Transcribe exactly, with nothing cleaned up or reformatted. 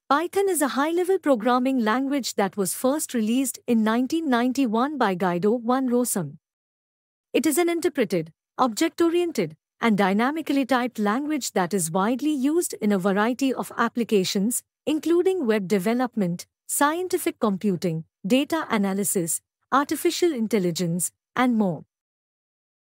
Python is a high-level programming language that was first released in nineteen ninety-one by Guido van Rossum. It is an interpreted, object-oriented, and dynamically typed language that is widely used in a variety of applications, including web development, scientific computing, data analysis, artificial intelligence, and more.